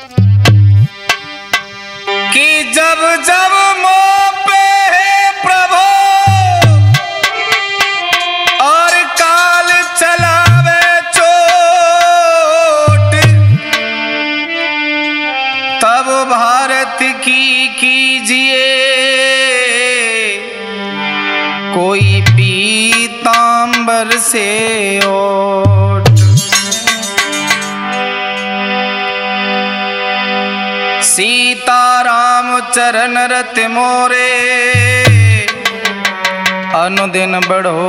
कि जब जब मोह पे है प्रभु और काल चलावे चोट, तब भारत की कीजिए कोई पीतांबर से ओट। सीताराम चरण रत मोरे, अनुदिन बढ़ो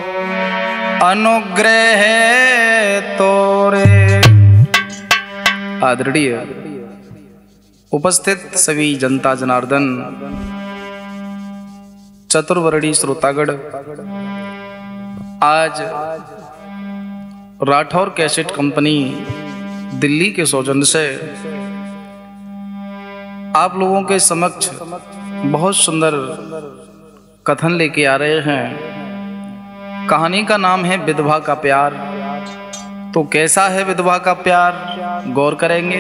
अनुग्रह तोरे। आदरणीय उपस्थित सभी जनता जनार्दन, चतुर्वर्णी श्रोतागण, आज राठौर कैसेट कंपनी दिल्ली के सौजन्य से आप लोगों के समक्ष बहुत सुंदर कथन लेके आ रहे हैं। कहानी का नाम है विधवा का प्यार। तो कैसा है विधवा का प्यार, गौर करेंगे।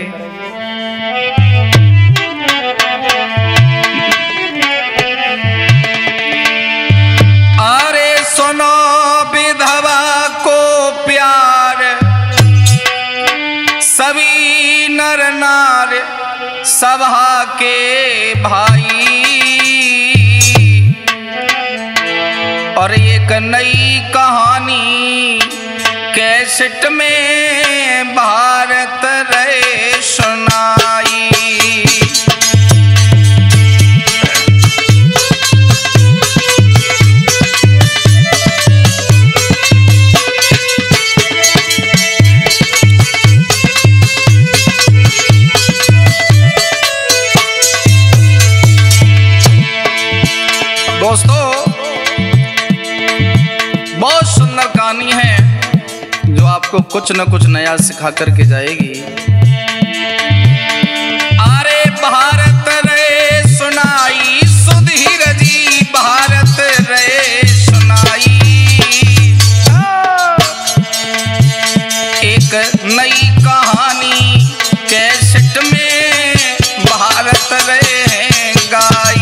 अरे सुनो विधवा को प्यार, सभी नर नार सभा के भाई, और एक नई कहानी कैसेट में भारत रे सुनाई। दोस्तों, बहुत सुंदर कहानी है जो आपको कुछ न कुछ नया सिखा करके जाएगी। अरे भारत रे सुनाई, सुधीर जी भारत रे सुनाई। एक नई कहानी कैसेट में भारत रे गाई।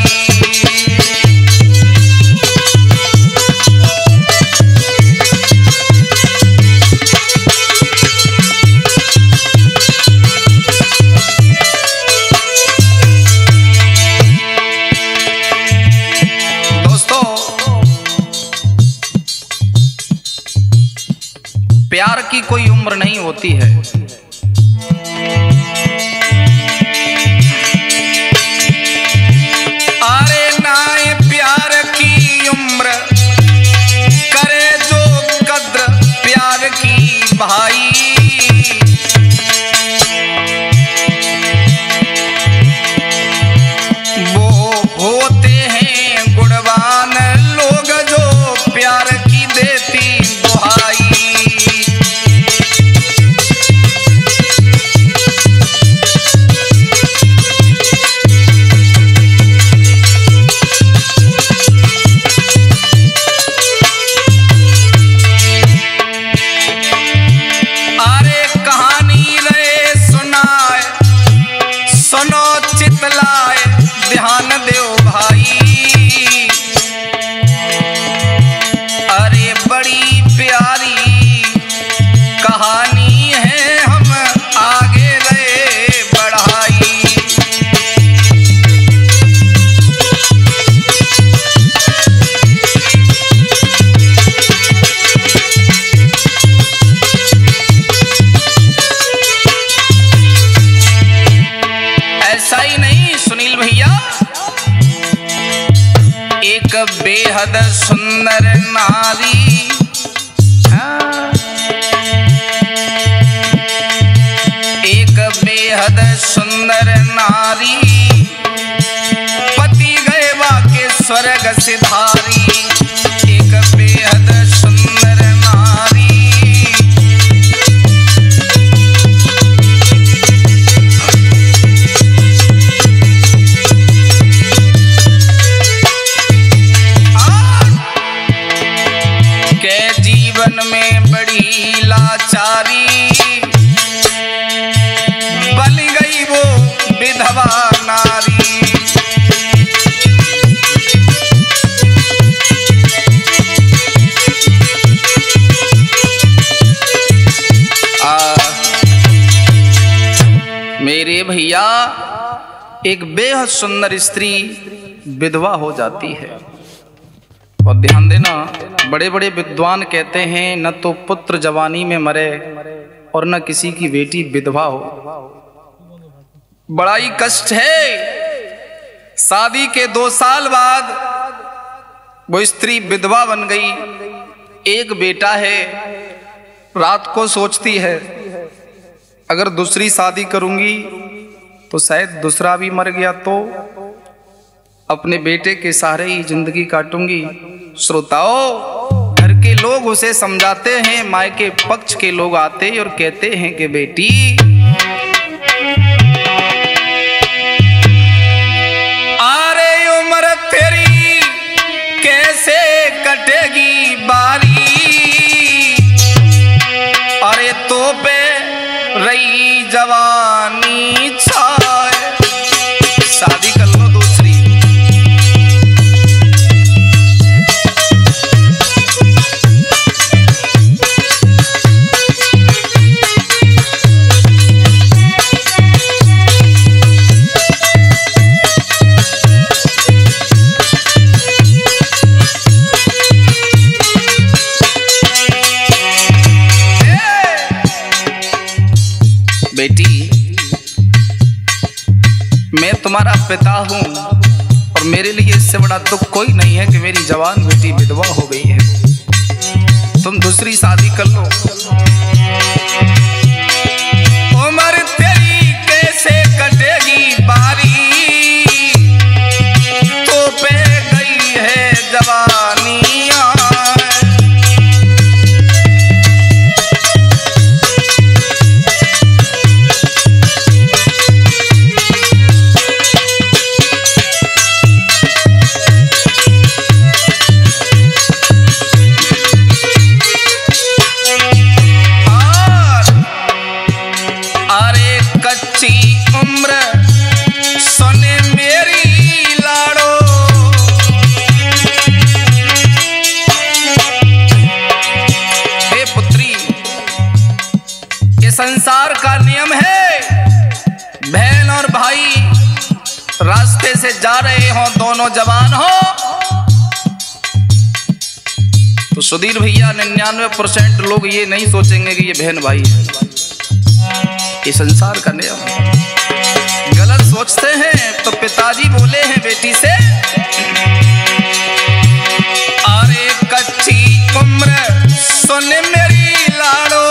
प्यार की कोई उम्र नहीं होती है। अरे नाए प्यार की उम्र, करे जो कद्र प्यार की भाई। वो होते हैं गुणवान लोग जो प्यार की देती दुहाई। बेहद सुंदर नारी, एक बेहद सुंदर नारी, पति गए वाके स्वर्ग सिधारी। एक बेहद सुंदर नारी, जीवन में बड़ी लाचारी, बन गई वो विधवा नारी। मेरे भैया, एक बेहद सुंदर स्त्री विधवा हो जाती है। और ध्यान देना, बड़े बड़े विद्वान कहते हैं न तो पुत्र जवानी में मरे और न किसी की बेटी विधवा हो। बड़ा ही कष्ट है। शादी के 2 साल बाद वो स्त्री विधवा बन गई। एक बेटा है। रात को सोचती है अगर दूसरी शादी करूंगी तो शायद दूसरा भी मर गया तो अपने बेटे के सहारे ही जिंदगी काटूंगी। श्रोताओं, घर के लोग उसे समझाते हैं, मायके पक्ष के लोग आते और कहते हैं कि बेटी, अरे उम्र तेरी कैसे कटेगी बारी, अरे तो पे रही जवानी छाए, शादी कर लो दूसरी। बेटी, मैं तुम्हारा पिता हूं और मेरे लिए इससे बड़ा दुख कोई नहीं है कि मेरी जवान बेटी विधवा हो गई है। तुम दूसरी शादी कर लो। उम्र तेरी कैसे कटेगी बारी, तो पे गई है जवानी। संसार का नियम है, बहन और भाई रास्ते से जा रहे हो, दोनों जवान हो, तो सुधीर भैया 99% लोग ये नहीं सोचेंगे कि ये बहन भाई है। ये संसार का नियम है। गलत सोचते हैं तो पिताजी बोले हैं बेटी से, अरे कच्ची उम्र सुन मेरी लाड़ो,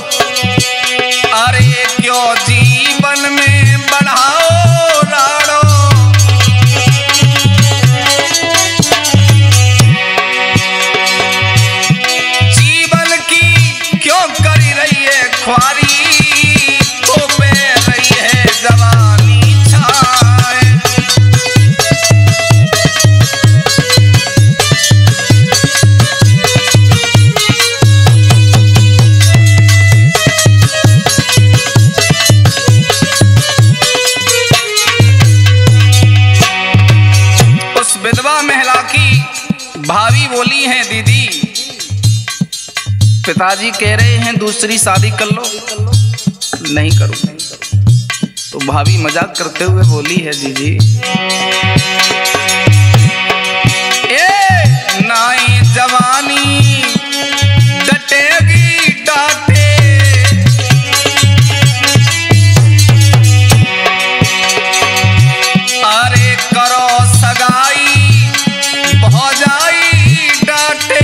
अरे क्यों जीवन में बढ़ाओ लाड़ो, जीवन की क्यों करी रही है ख्वारी, तो पे रही है जवानी छाए। विधवा महिला की भाभी बोली हैं, दीदी पिताजी कह रहे हैं दूसरी शादी कर लो। नहीं करूं। तो भाभी मजाक करते हुए बोली है, जीजी ए नाई जवानी डटेगी डांटे, अरे करो सगाई भौजाई डांटे,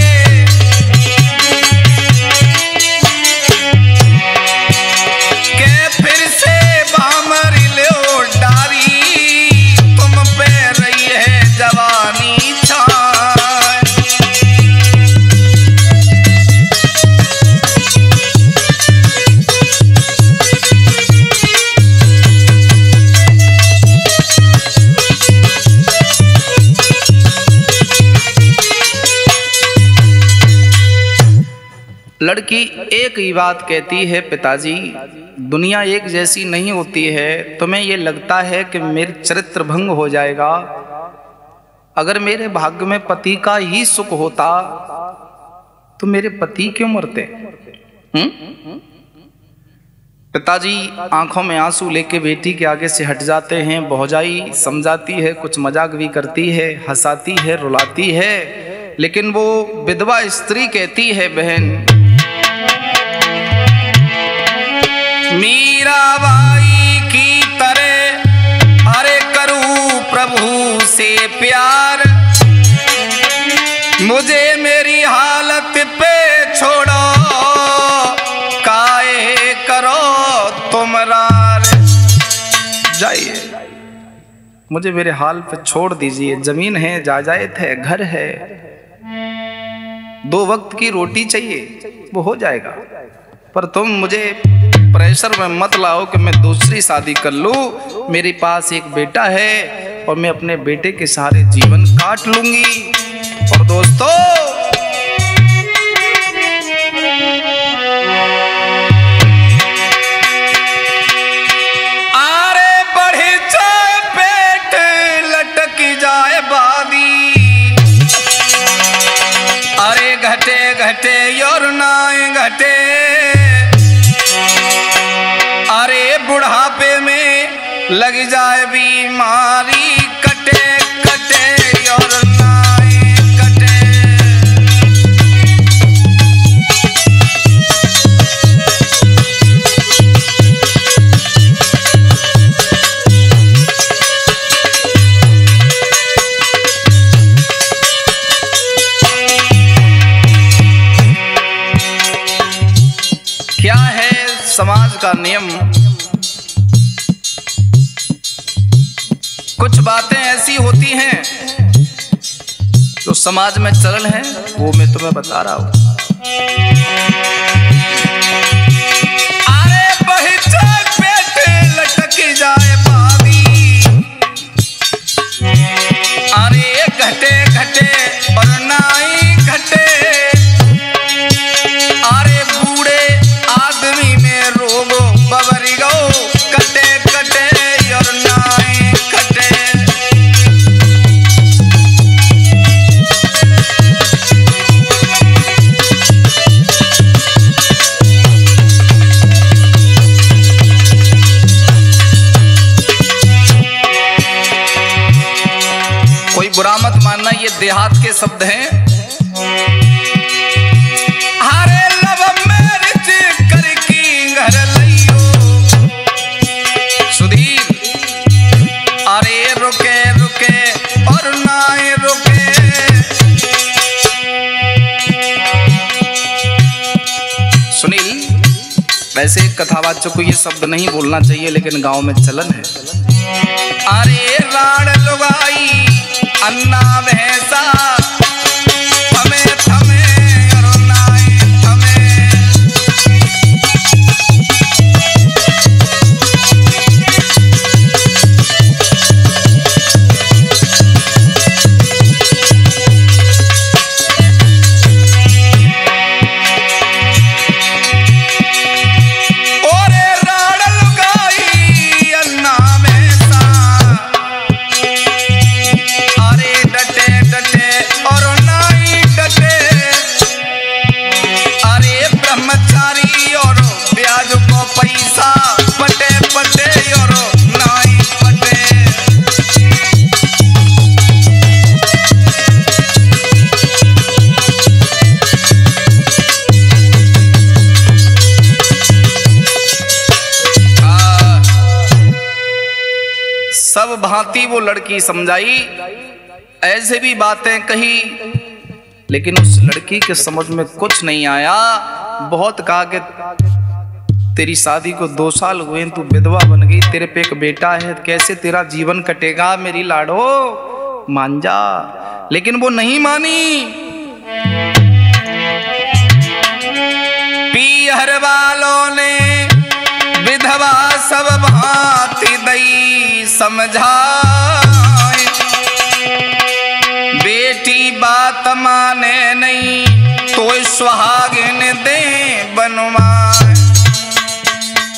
के फिर से बामर लो डारी, तुम पे रही है लड़की एक ही बात कहती है, पिताजी दुनिया एक जैसी नहीं होती है। तुम्हें ये लगता है कि मेरे चरित्र भंग हो जाएगा। अगर मेरे भाग्य में पति का ही सुख होता तो मेरे पति क्यों मरते? पिताजी आंखों में आंसू लेके बेटी के आगे से हट जाते हैं। भौजाई समझाती है, कुछ मजाक भी करती है, हंसाती है, रुलाती है, लेकिन वो विधवा स्त्री कहती है, बहन मीराबाई की तरह अरे करूं प्रभु से प्यार, मुझे मेरी हालत पे छोड़ो, काहे करो तुम रार। जाइए, मुझे मेरे हाल पे छोड़ दीजिए। जमीन है, जायदाद है, घर है, 2 वक्त की रोटी चाहिए, वो हो जाएगा। पर तुम मुझे प्रेशर में मत लाओ कि मैं दूसरी शादी कर लूं। मेरे पास एक बेटा है और मैं अपने बेटे के सहारे जीवन काट लूंगी। और दोस्तों, आरे बढ़े जाए पेट, लटक जाए बादी, अरे घटे घटे और नाए घटे, अरे बुढ़ापे में लग जाए बीमारी, कटे कटे और नाए कटे। क्या है समाज का नियम? कुछ बातें ऐसी होती हैं जो समाज में चलन है, वो मैं तुम्हें बता रहा हूं। अरे बढ़ जाए पेट, लटक जाए बादी, अरे घटे घटे और नाई घटे, अरे बूढ़े आदमी में रोगो बबरी गो, कटे कटे और नाई कटे। कोई बुरा मत मानना, ये देहात के शब्द हैं। हरे लब मिर्च करकी घर लियो, सुधीर अरे रुके रुके और नाए रुके। सुनील, वैसे कथावाचक को ये शब्द नहीं बोलना चाहिए, लेकिन गांव में चलन है। अरे राण लुगाई अन्ना भैंसा, थमे थमे और नाए थमे। ओरे राण लुगाई अन्ना भैंसा, अरे डटे डटे और नाई डटे, अरे ब्रह्मचारी और ब्याज को पैसा, पटे पटे और नाई पटे। सब भांति वो लड़की समझाई, ऐसे भी बातें कही, लेकिन उस लड़की के समझ में कुछ नहीं आया। बहुत कहा कि तेरी शादी को 2 साल हुए, तू विधवा बन गई, तेरे पे एक बेटा है, कैसे तेरा जीवन कटेगा मेरी लाडो, मान जा। लेकिन वो नहीं मानी। पीहर वालों ने विधवा सब भांति दई समझाए, बेटी बात माने नहीं तो सुहागिन दे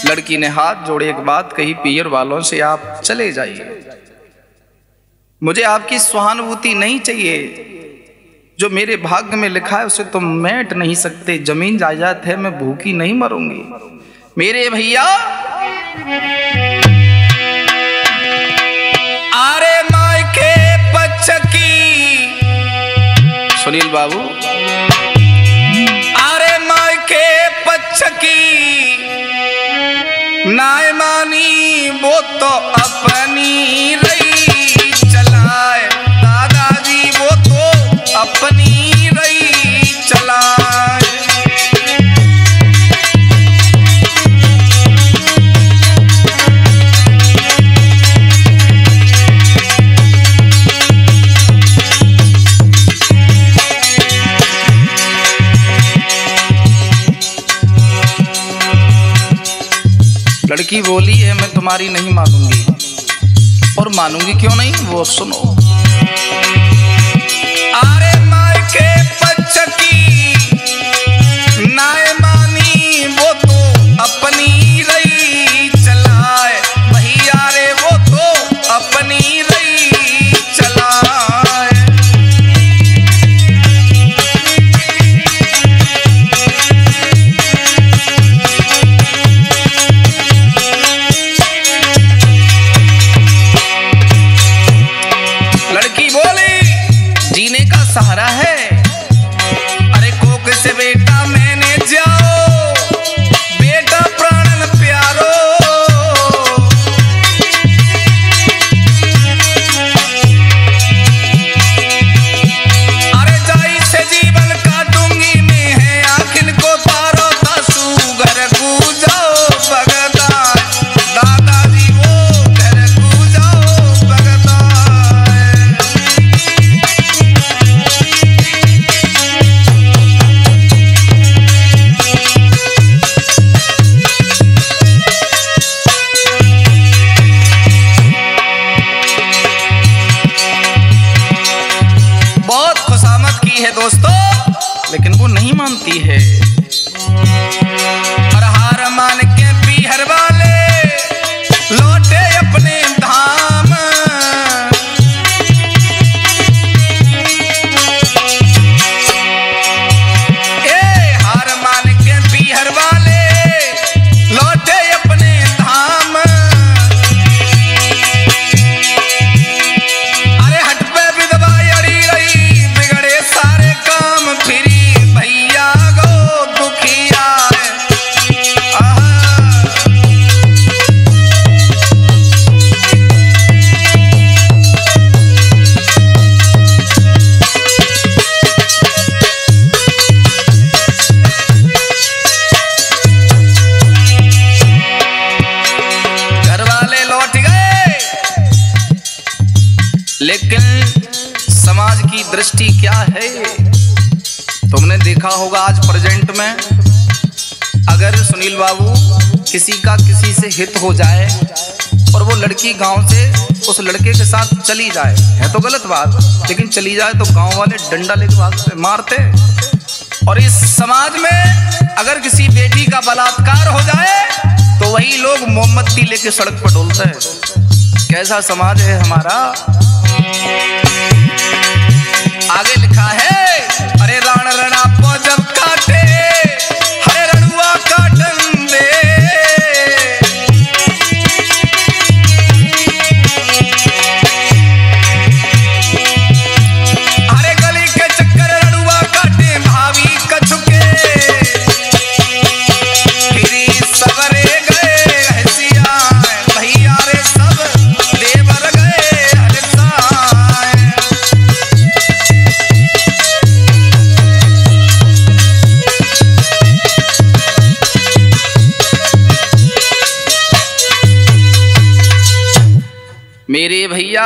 लड़की ने हाथ जोड़े एक बात कही, पीर वालों से आप चले जाइए, मुझे आपकी सहानुभूति नहीं चाहिए। जो मेरे भाग्य में लिखा है उसे तुम मैट नहीं सकते। जमीन जायदाद है, मैं भूखी नहीं मरूंगी। मेरे भैया आरे माय के पचकी, सुनील बाबू, आरे माय के पचकी नाय मानी वो तो अपनी रही चलाए। दादाजी वो तो अपनी रही चलाए। लड़की बोली है मैं तुम्हारी नहीं मानूंगी, और मानूंगी क्यों नहीं वो सुनो। आरे माय के पचकी नाय मानी वो तो अपनी रही चलाए। भैया रे वो तो अपनी रही चलाए। सहारा है, अरे कोक से बेटा मैंने जाओ, बेटा प्राणन प्यारो। अरे जाई से जीवन काटूंगी मैं, है आखिर को पारो तासू घर को जाओ भगता। दादाजी वो घर को जाओ भगता। दोस्तों लेकिन वो नहीं मानती है। और हार मान के पीहर वाले लौटे अपने धाम। हार मान के पीहर वाले लौटे अपने धाम। अरे हट पे विधवा अड़ी रही, बिगड़े सारे काम फिरी भैया गो दुखिया। घर वाले लौट गए, लेकिन समाज की दृष्टि क्या है तुमने देखा होगा। आज प्रेजेंट में अगर सुनील बाबू किसी का किसी से हित हो जाए और वो लड़की गांव से उस लड़के के साथ चली जाए, है तो गलत बात, लेकिन चली जाए तो गांव वाले डंडा लेके भागते मारते। और इस समाज में अगर किसी बेटी का बलात्कार हो जाए तो वही लोग मोमबत्ती लेके सड़क पर डोलते हैं। कैसा समाज है हमारा। आगे लिखा है, अरे राण रणा पो जब काटे, हरे रणुआ काटन दे। हरे गली के चक्कर रणुआ काटे, भाभी कछुके फिरी सवरे गए हसिया। भैया रे सब देवर गए हरसाए। मेरे भैया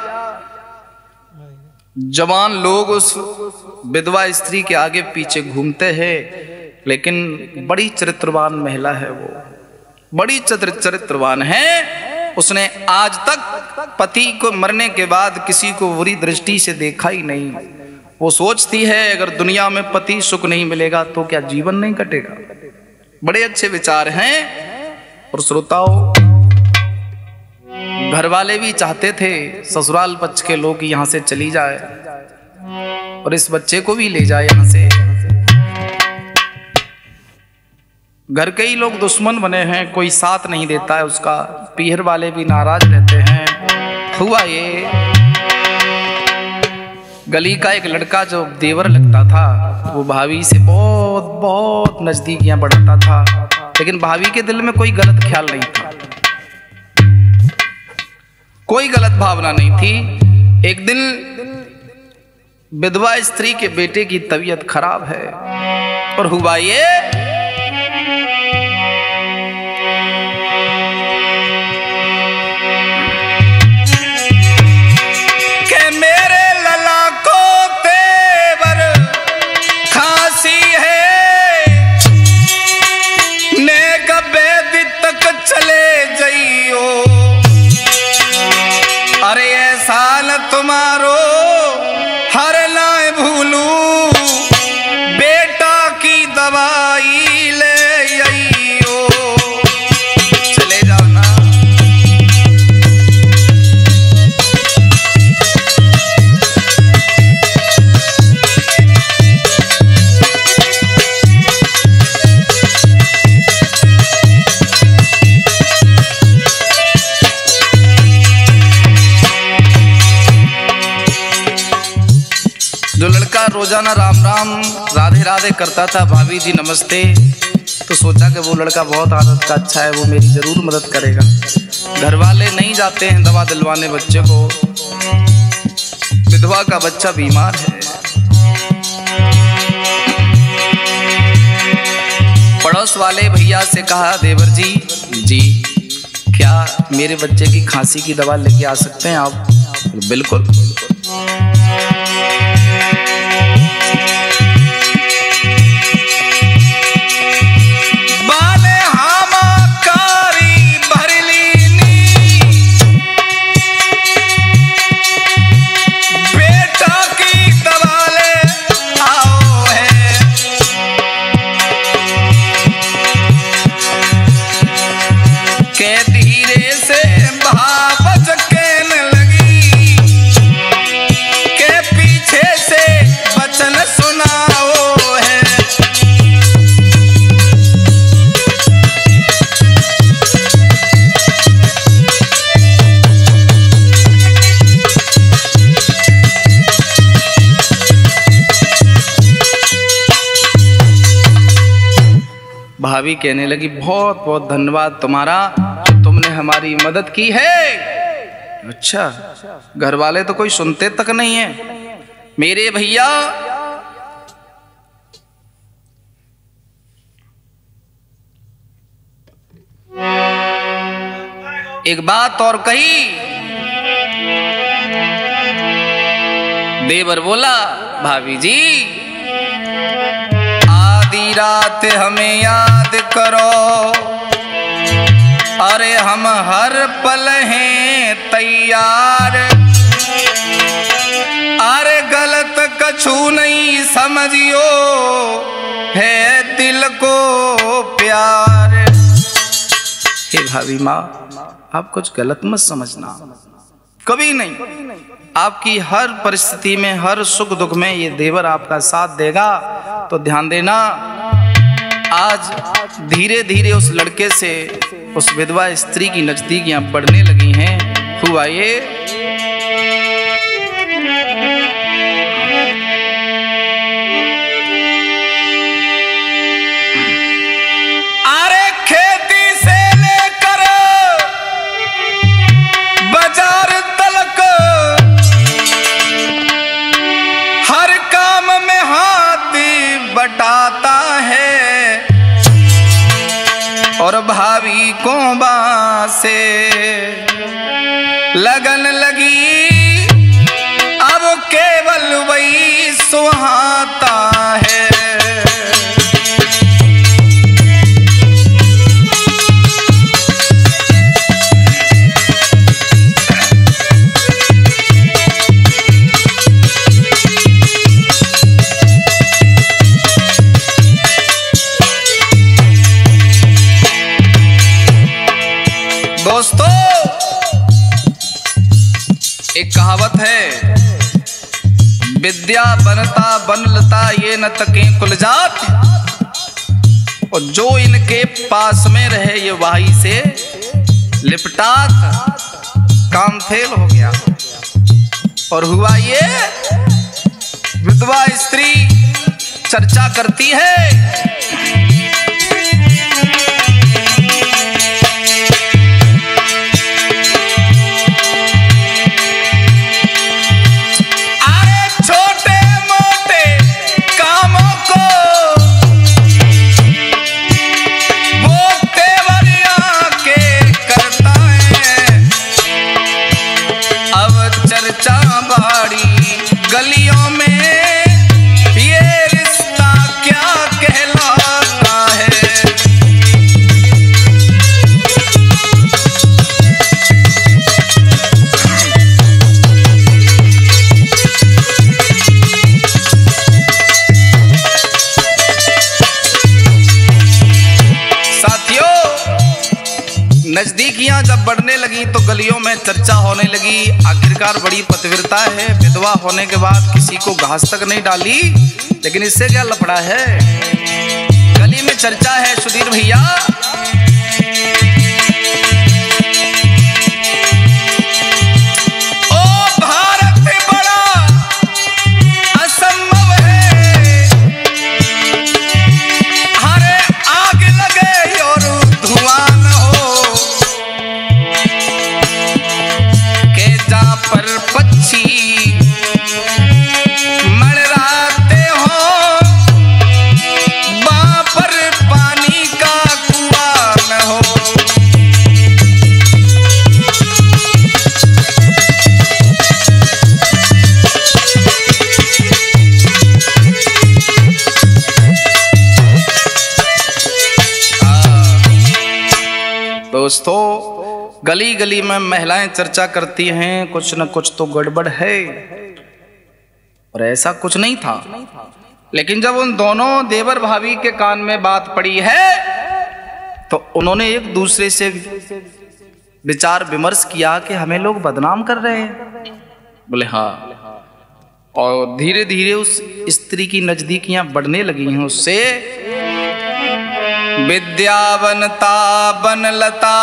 जवान लोग उस विधवा स्त्री के आगे पीछे घूमते हैं, लेकिन बड़ी चरित्रवान महिला है वो, बड़ी चरित्रवान है। उसने आज तक पति को मरने के बाद किसी को बुरी दृष्टि से देखा ही नहीं। वो सोचती है अगर दुनिया में पति सुख नहीं मिलेगा तो क्या जीवन नहीं कटेगा। बड़े अच्छे विचार हैं। और श्रोताओं, घर वाले भी चाहते थे ससुराल पक्ष के लोग यहाँ से चली जाए और इस बच्चे को भी ले जाए यहाँ से। घर के ही लोग दुश्मन बने हैं, कोई साथ नहीं देता है उसका, पीहर वाले भी नाराज रहते हैं। हुआ ये, गली का एक लड़का जो देवर लगता था, वो भाभी से बहुत बहुत नजदीकियां बढ़ाता था, लेकिन भाभी के दिल में कोई गलत ख्याल नहीं था, कोई गलत भावना नहीं थी। एक दिन विधवा स्त्री के बेटे की तबीयत खराब है और हुआ ये, तुम्हारो हर लाए भूलू, बेटा की दवाई ले आइयो। चले जाओ ना। जो लड़का रोजाना राम राम राधे राधे करता था, भाभी जी नमस्ते, तो सोचा कि वो लड़का बहुत आदत का अच्छा है, वो मेरी जरूर मदद करेगा। घर वाले नहीं जाते हैं दवा दिलवाने बच्चे को, विधवा का बच्चा बीमार है। पड़ोस वाले भैया से कहा, देवर जी क्या मेरे बच्चे की खांसी की दवा लेके आ सकते हैं आप? बिल्कुल। भाभी कहने लगी, बहुत बहुत धन्यवाद तुम्हारा, तुमने हमारी मदद की है। अच्छा, घर वाले तो कोई सुनते तक नहीं है। मेरे भैया एक बात और कही। देवर बोला, भाभी जी आधी रात हमें याद करो, अरे हम हर पल हैं तैयार, अरे गलत कछु नहीं समझियो, है दिल को प्यार। हे भाभी माँ, आप कुछ गलत मत समझना, कभी नहीं। आपकी हर परिस्थिति में, हर सुख दुख में ये देवर आपका साथ देगा, तो ध्यान देना। आज धीरे धीरे उस लड़के से उस विधवा स्त्री की नजदीकियां बढ़ने लगी हैं। हुआ ये, बटाता है और भाभी को बासे लगन लगी, अब केवल वही सुहाता है। एक कहावत है, विद्या बनता बनलता ये न तके कुल जात, और जो इनके पास में रहे ये वाही से लिपटात। काम फेल हो गया और हुआ ये, विधवा स्त्री चर्चा करती है। गलियों में ये रिश्ता क्या कहलाता है। साथियों, नजदीकियां जब बढ़ने लगी तो गलियों में चर्चा होने लगी। आखिरकार बड़ी पतिव्रता है, विधवा होने के बाद किसी को घास तक नहीं डाली, लेकिन इससे क्या लफड़ा है। गली में चर्चा है सुधीर भैया, ओ भारत बड़ा असंभव है, हरे आग लगे और धुआं न हो, के जहां पर पक्षी मड़राते हो वहां पर पानी का कुआं न हो। दोस्तों, गली गली में महिलाएं चर्चा करती हैं, कुछ न कुछ तो गड़बड़ है, और ऐसा कुछ नहीं था। लेकिन जब उन दोनों देवर भाभी के कान में बात पड़ी है तो उन्होंने एक दूसरे से विचार विमर्श किया कि हमें लोग बदनाम कर रहे हैं। बोले हाँ, और धीरे धीरे उस स्त्री की नजदीकियां बढ़ने लगी हैं उससे। विद्यावनता बनलता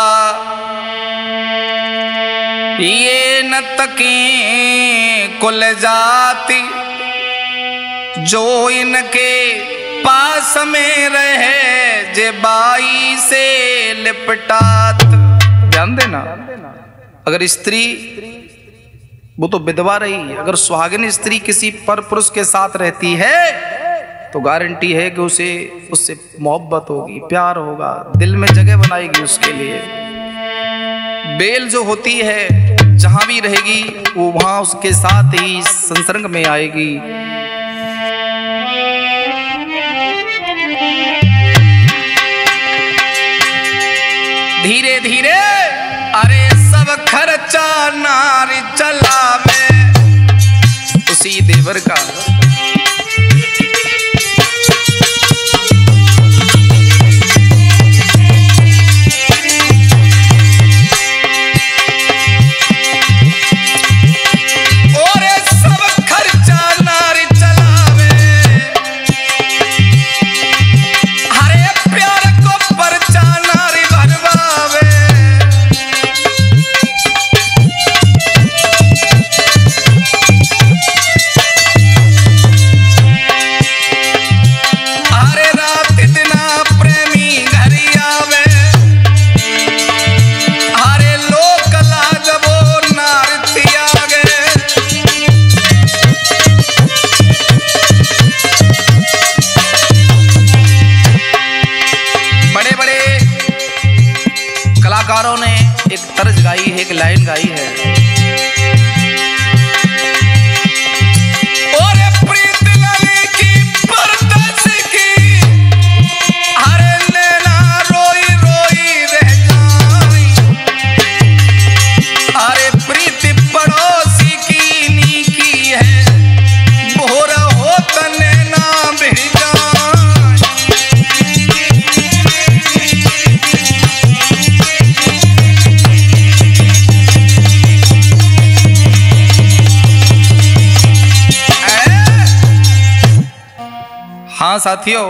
ये न तकी कुल जाति, जो इनके पास में रहे जे बाई से लिपटात। ध्यान देना, अगर स्त्री वो तो विधवा रही, अगर सुहागिन स्त्री किसी पर पुरुष के साथ रहती है तो गारंटी है कि उसे उससे मोहब्बत होगी, प्यार होगा, दिल में जगह बनाएगी उसके लिए। बेल जो होती है जहां भी रहेगी वो वहां उसके साथ ही संसर्ग में आएगी। धीरे धीरे अरे सब खर्चा नारी चलावे उसी देवर का। कलाकारों ने एक तर्ज गाई है, एक लाइन गाई है। साथियों,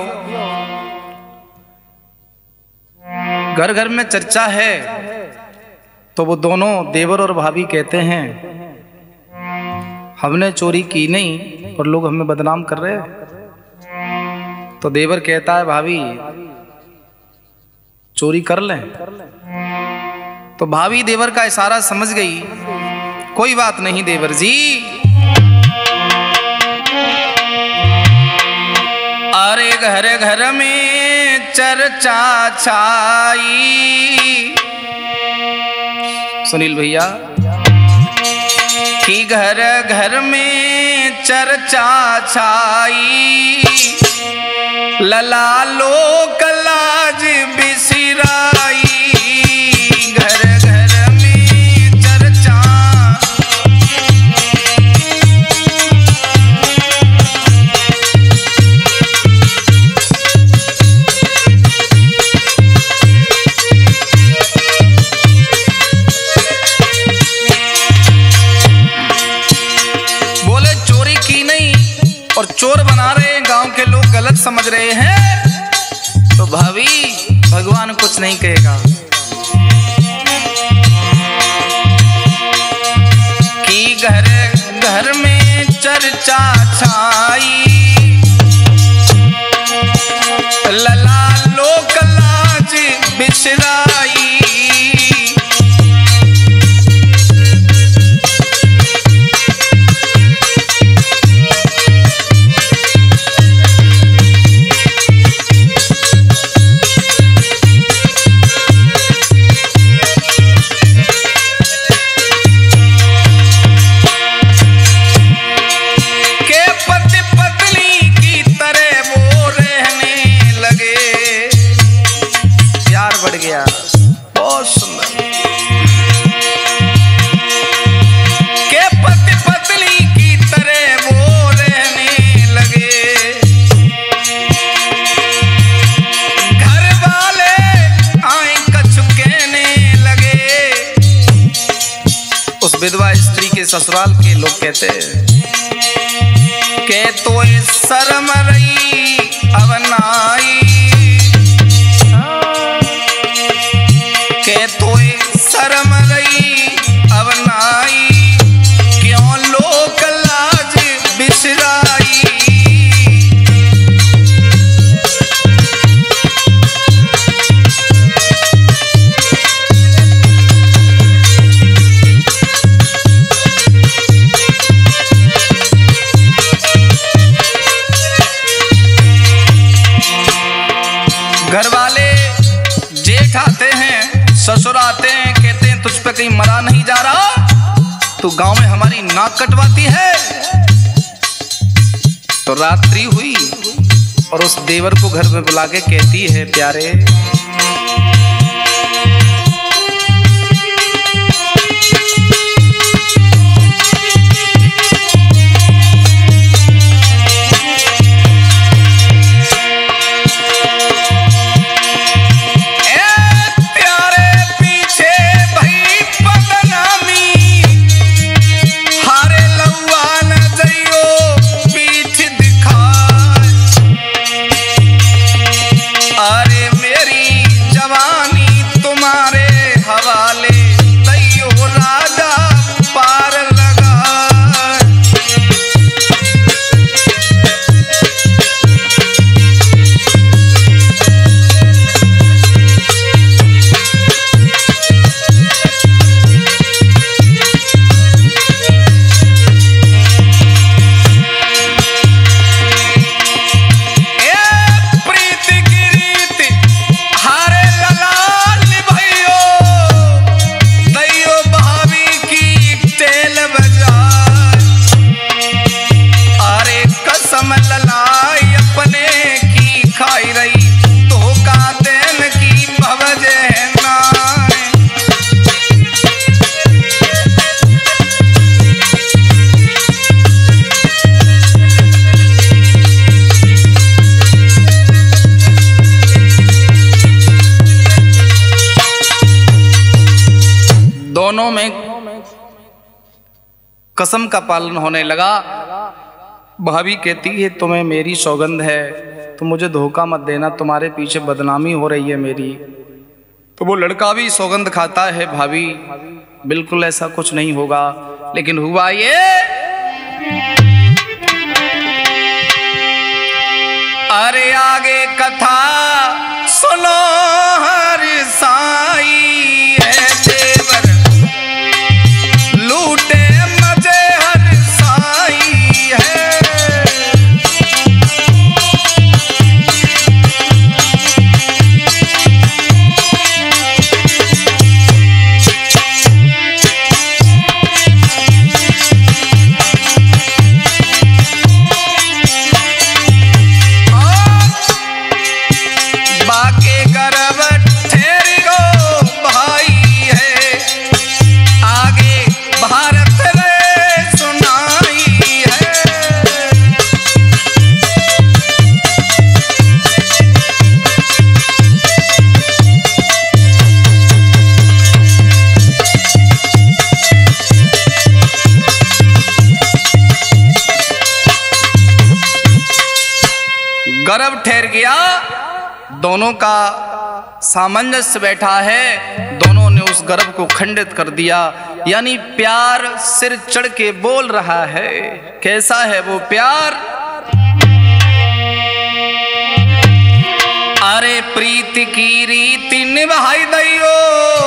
घर घर में चर्चा है तो वो दोनों देवर और भाभी कहते हैं हमने चोरी की नहीं और लोग हमें बदनाम कर रहे हैं। तो देवर कहता है भाभी चोरी कर लें। तो भाभी देवर का इशारा समझ गई, कोई बात नहीं देवर जी। अरे घर घर में चर्चा छाई, सुनील भैया, कि घर घर में चर्चा छाई, लला लोक लाज बिसराई। घर घर में चर्चा, बोले चोरी की नहीं और चोर बना रहे हैं, गांव के लोग गलत समझ रहे हैं। तो भाभी भगवान कुछ नहीं कहेगा कि घर घर में चर्चा छाई, लला लोक लाज बिसराई। बहुत सुंदर के पति पत्नी की तरह वो रहने लगे। घर वाले आए कछु कहने लगे। उस विधवा स्त्री के ससुराल के लोग कहते के तो शर्म रही अवनाई, के तोय शर्म रही अवनाई, क्यों लोक लाज बिसराई। घर वाले जेठ आते हैं, ससुर आते हैं, कहते हैं तुझ पे कहीं मरा नहीं जा रहा, तू गांव में हमारी नाक कटवाती है। तो रात्रि हुई और उस देवर को घर में बुला के कहती है प्यारे दोनों में कसम का पालन होने लगा भाभी कहती है तुम्हें मेरी सौगंध है, तो मुझे धोखा मत देना, तुम्हारे पीछे बदनामी हो रही है मेरी। तो वो लड़का भी सौगंध खाता है, भाभी बिल्कुल ऐसा कुछ नहीं होगा। लेकिन हुआ ये, अरे आगे कथा सुनो हर साई है, देवर लूटे मजे हर साई है। गर्भ ठहर गया, दोनों का सामंजस्य बैठा है, दोनों ने उस गर्भ को खंडित कर दिया। यानी प्यार सिर चढ़ के बोल रहा है। कैसा है वो प्यार? अरे प्रीत की रीति निभाई दैयो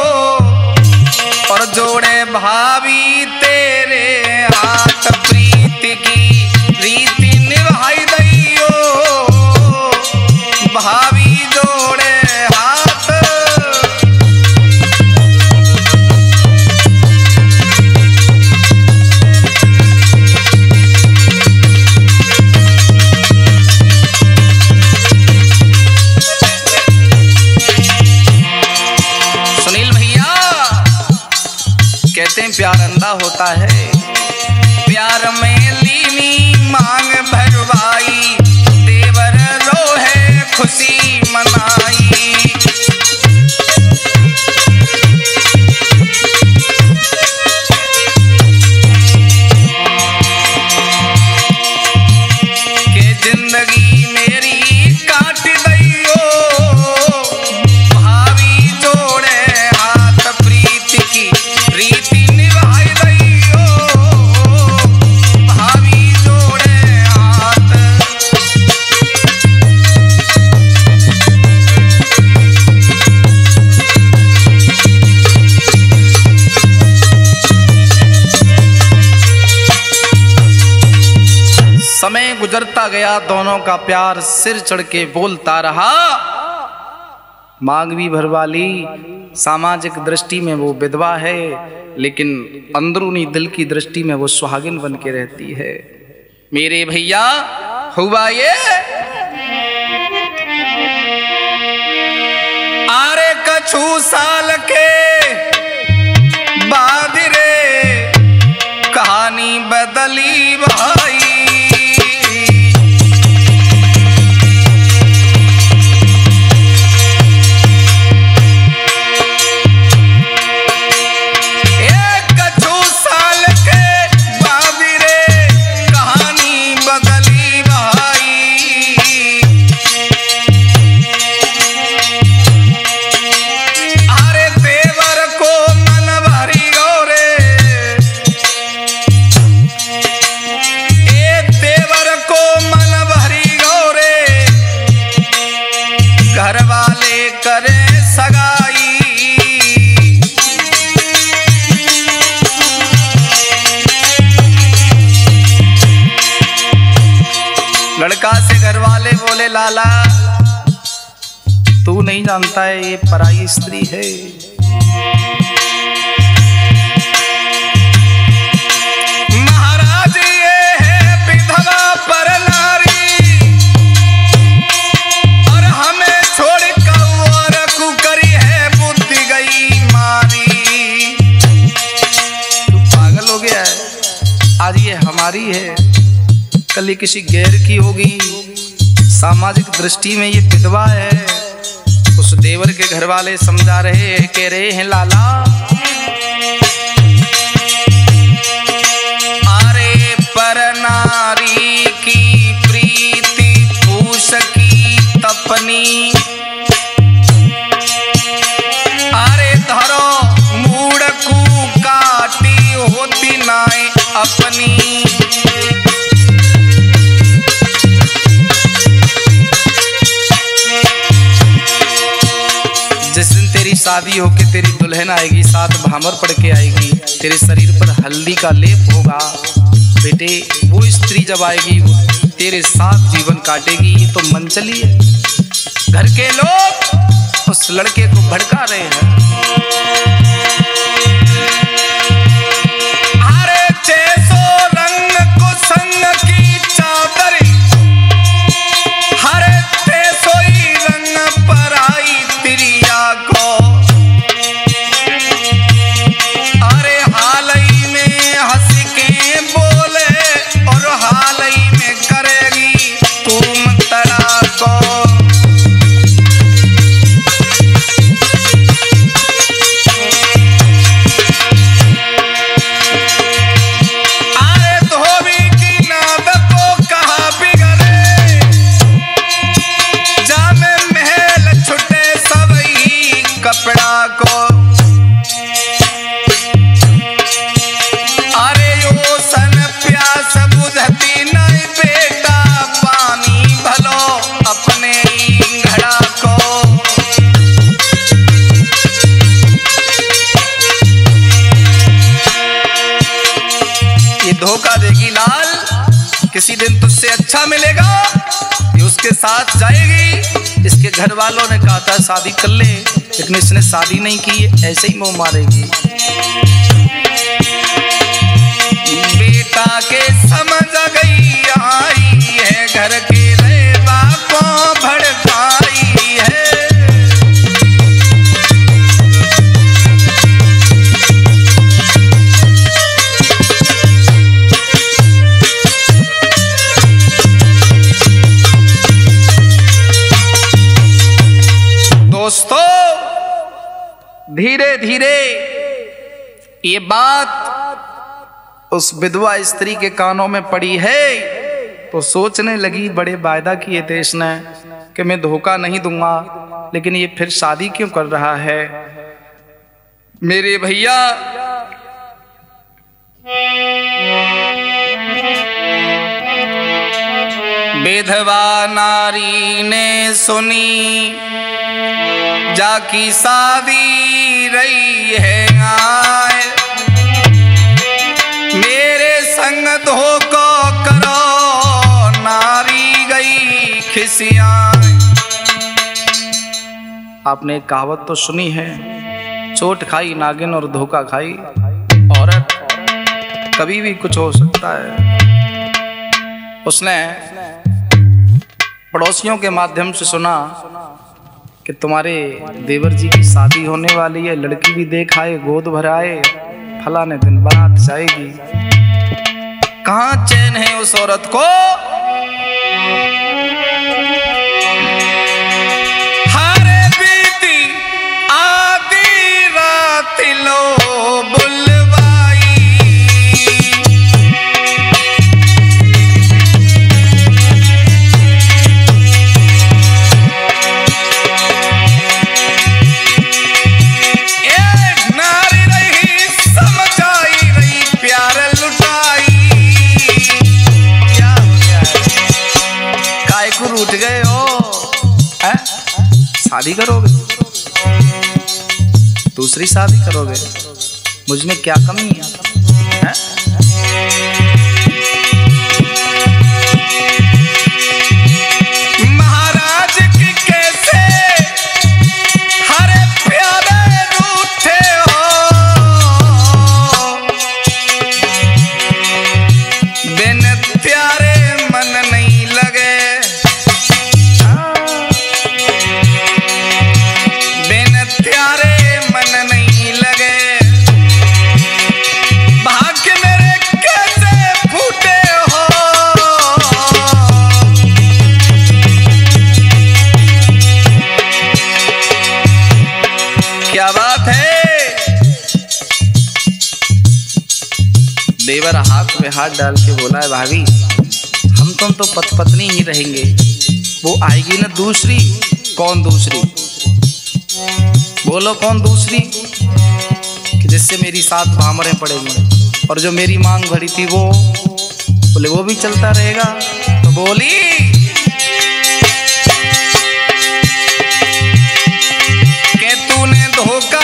और जोड़े भाभी तेरे हाथ। प्रीत की रीति निभाई दैयो भाभी जोड़े हाथ। सुनील भैया कहते हैं प्यार अंधा होता है। प्यार में लीनी मांग भरवाई, देवर रोहे खुशी मनाई। के जिंदगी मेरी काट दैयो भाभी जोड़े हाथ। प्रीत की रीति निभाई दैयो भाभी जोड़े हाथ। समय गुजरता गया, दोनों का प्यार सिर चढ़ के बोलता रहा। मांग भी भरवा ली, सामाजिक दृष्टि में वो विधवा है, लेकिन अंदरूनी दिल की दृष्टि में वो सुहागिन बन के रहती है। मेरे भैया हुआ ये, अरे कछु साल के बाद रे कहानी बदली भाई। लड़का से घर वाले बोले, लाला तू नहीं जानता है ये पराई स्त्री है। महाराज ये है विधवा पर नारी, और हमें छोड़ कौर कुकरी है बुद्धि गई मारी। तू पागल हो गया है, आज ये हमारी है, कल ये किसी गैर की होगी। सामाजिक दृष्टि में ये विधवा है। उस देवर के घर वाले समझा रहे हैं, कह रहे हैं, लाला अरे पर नारी शादी होके तेरी दुल्हन आएगी, साथ भामर पड़ के आएगी, तेरे शरीर पर हल्दी का लेप होगा। बेटे वो स्त्री जब आएगी वो तेरे साथ जीवन काटेगी। ये तो मनचली है। घर के लोग उस लड़के को भड़का रहे हैं। अरे जैसो रंग को संग की चादर, हरे तैसो ही रंग पर आई तिरिया को। अरे हाल ही में हंस के बोले और हाल ही में करेगी तुम तड़ा को। कपड़ा को अरे ओ सन प्यास बुझती नहीं बेटा, पानी भलो अपने ही घड़ा को। ये धोखा देगी लाल, किसी दिन तुझसे अच्छा मिलेगा, ये उसके साथ जाएगी। इसके घर वालों ने कहा था शादी कर ले, लेकिन इसने शादी नहीं की, ऐसे ही मुंह मारेगी। बेटा के समझ गई आई है, घर के रेवा को भड़काई है। दोस्तों धीरे धीरे ये बात उस विधवा स्त्री के कानों में पड़ी है, तो सोचने लगी बड़े वायदा किए थे इसने कि मैं धोखा नहीं दूंगा, लेकिन ये फिर शादी क्यों कर रहा है। मेरे भैया विधवा नारी ने सुनी जाकी शादी रही है आए, मेरे संग धोखा करो नारी गई खिसियाए। आपने एक कहावत तो सुनी है, चोट खाई नागिन और धोखा खाई औरत। कभी भी कुछ हो सकता है। उसने पड़ोसियों के माध्यम से सुना कि तुम्हारे देवर जी की शादी होने वाली है, लड़की भी देख आए, गोद भराए, फलाने दिन बारात जाएगी। कहाँ चैन है उस औरत को। हरे बीती आधी रात लो बुलवाई, उठ गए हो, शादी करोगे, दूसरी शादी करोगे, मुझ में क्या कमी है? महाराज की कैसे हरे प्यारे रूठे हो, बिन प्यारे मन नहीं लगे, देवर हाथ में हाथ डाल के बोला है, भाभी हम तुम तो पत्नी ही रहेंगे, वो आएगी ना दूसरी। कौन दूसरी? बोलो कौन दूसरी, कि जिससे मेरी साथ भामरें पड़ेगी। और जो मेरी मांग भरी थी वो, बोले वो भी चलता रहेगा। तो बोली कि तूने धोखा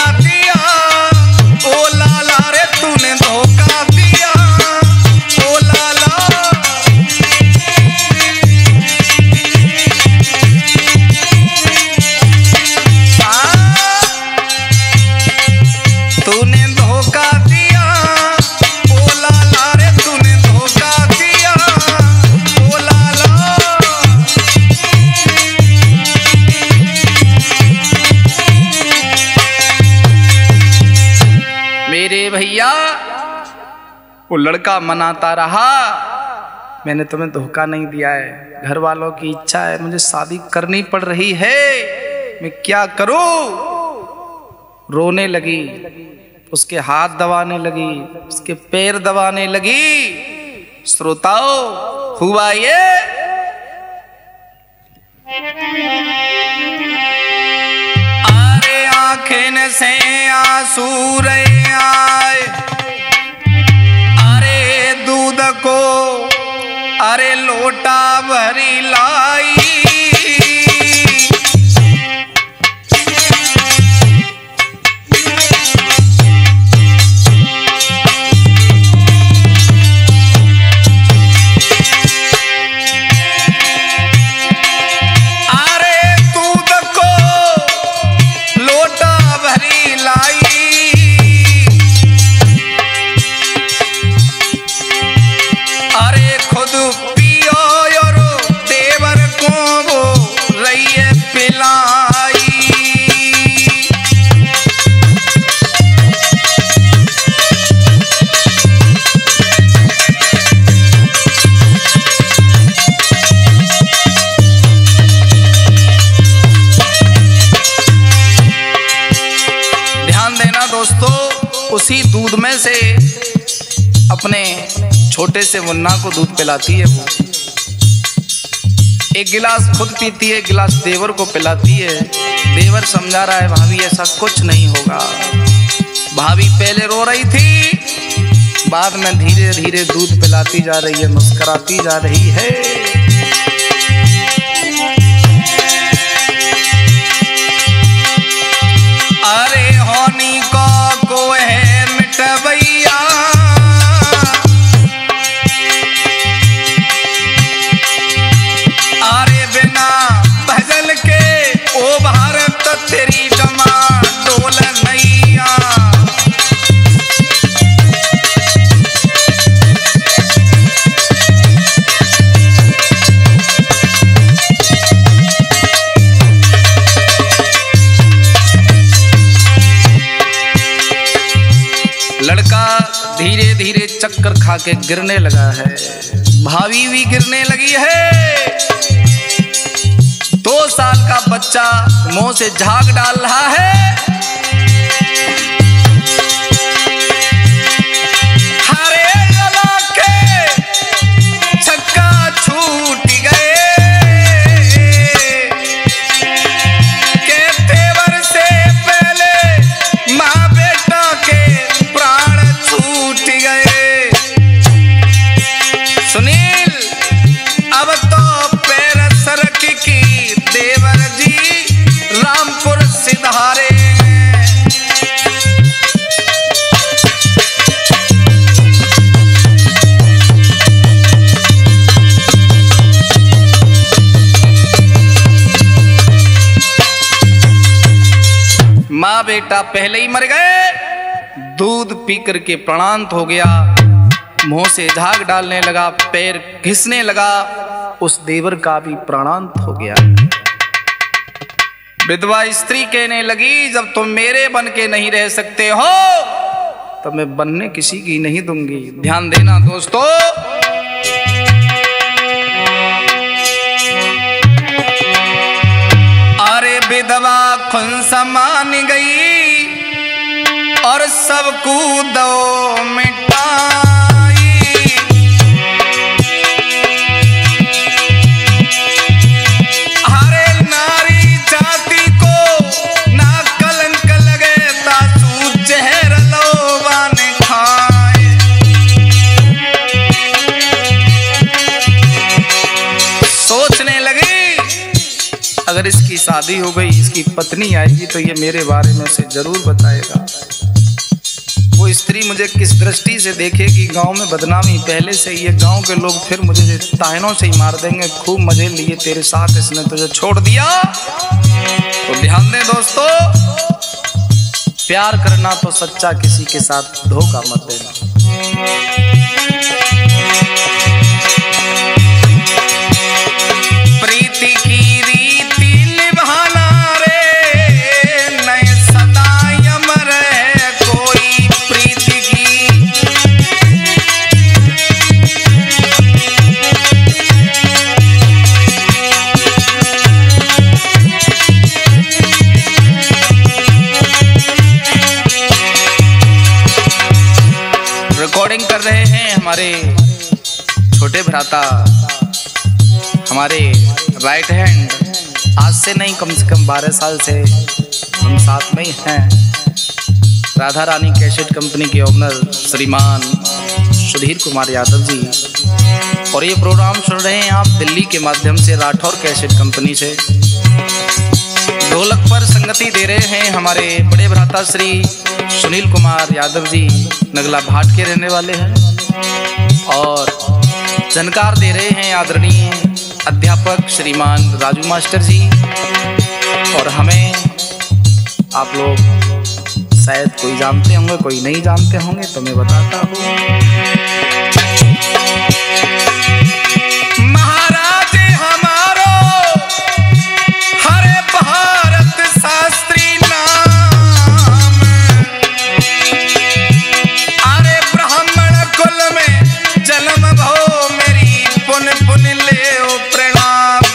वो लड़का मनाता रहा, मैंने तुम्हें धोखा नहीं दिया है, घर वालों की इच्छा है, मुझे शादी करनी पड़ रही है, मैं क्या करूं। रोने लगी, उसके हाथ दबाने लगी, उसके पैर दबाने लगी। श्रोताओ, हुआ ये आरे आंखें से आंसू रहे आए, अरे दूध को अरे लोटा भरी लाई, उसी दूध में से अपने छोटे से मुन्ना को दूध पिलाती है। वो एक गिलास खुद पीती है, एक गिलास देवर को पिलाती है। देवर समझा रहा है भाभी ऐसा कुछ नहीं होगा। भाभी पहले रो रही थी, बाद में धीरे धीरे दूध पिलाती जा रही है, मुस्कुराती जा रही है। अरे होनी को है मिटवैया, अरे बिना भजल के ओ भारत तेरी डमा डोल नैया। लड़का धीरे धीरे चक्कर खा के गिरने लगा है, भाभी भी गिरने लगी है। 2 साल का बच्चा मुंह से झाग डाल रहा है। हरे गला के छक्का छूट गए, के तेवर से पहले माँ बेटा के प्राण छूट गए। सुनील, अब तो पैर सरक की देवर जी रामपुर सिधारे। माँ बेटा पहले ही मर गए। दूध पी करके प्राणांत हो गया, मुंह से झाग डालने लगा, पैर घिसने लगा। उस देवर का भी प्राणांत हो गया। विधवा स्त्री कहने लगी, जब तुम मेरे बन के नहीं रह सकते हो तो मैं बनने किसी की नहीं दूंगी। ध्यान देना दोस्तों, अरे विधवा खुन समान गई और सब कूदो मिटाई। हरे नारी जाति को ना कलंक लगे, तासू जहर लोवा ने खाए। सोचने लगी अगर इसकी शादी हो गई, इसकी पत्नी आएगी तो ये मेरे बारे में उसे जरूर बताएगा। वो स्त्री मुझे किस दृष्टि से देखेगी, गांव में बदनामी पहले से ही है। गांव के लोग फिर मुझे तायनों से ही मार देंगे। खूब मजे लिए तेरे साथ, इसने तुझे छोड़ दिया। तो ध्यान दें दोस्तों, प्यार करना तो सच्चा, किसी के साथ धोखा मत देना। प्रीति की रीति निभाना रे, नए सदा अमर है कोई। प्रीति की प्रोग्राम कर रहे हैं हमारे छोटे भ्राता, हमारे राइट हैंड। आज से नहीं, कम से कम 12 साल से हम साथ में ही हैं। राधा रानी कैसेट कंपनी के ओनर श्रीमान सुधीर कुमार यादव जी। और ये प्रोग्राम सुन रहे हैं आप दिल्ली के माध्यम से राठौर कैसेट कंपनी से। ढोलक पर संगति दे रहे हैं हमारे बड़े भ्राता श्री सुनील कुमार यादव जी, नगला भाट के रहने वाले हैं। और जानकार दे रहे हैं आदरणीय अध्यापक श्रीमान राजू मास्टर जी। और हमें आप लोग शायद कोई जानते होंगे, कोई नहीं जानते होंगे, तो मैं बताता हूँ। महाराज हमारो हरे भारत शास्त्री नाम, अरे ब्राह्मण कुल में जन्म भो मेरी पुन पुन ले प्रणाम।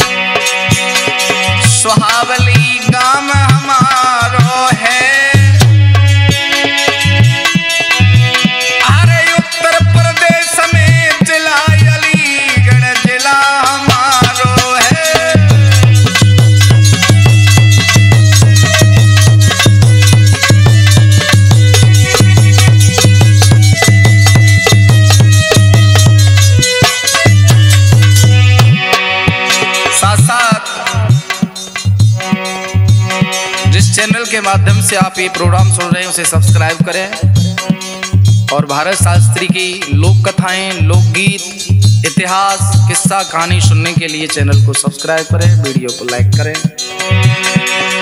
सुहावली गाम हमारो है, अरे उत्तर प्रदेश में जिला अलीगढ़ जिला हमारो है। साथ साथ जिस चैनल के माध्यम से आप ये प्रोग्राम सुन रहे हैं उसे सब्सक्राइब करें। और भारत शास्त्री की लोक कथाएं, लोकगीत, इतिहास, किस्सा, कहानी सुनने के लिए चैनल को सब्सक्राइब करें, वीडियो को लाइक करें।